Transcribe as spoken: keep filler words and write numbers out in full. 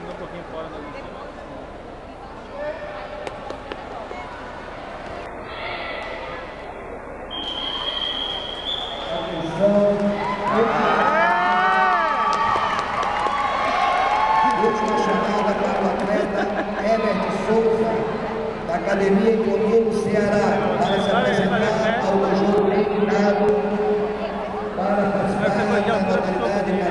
um pouquinho fora da luz. Última chamada para o atleta Herbert Souza, da Academia em Comino, Ceará, para se apresentar ao conjunto eliminado para participar da modalidade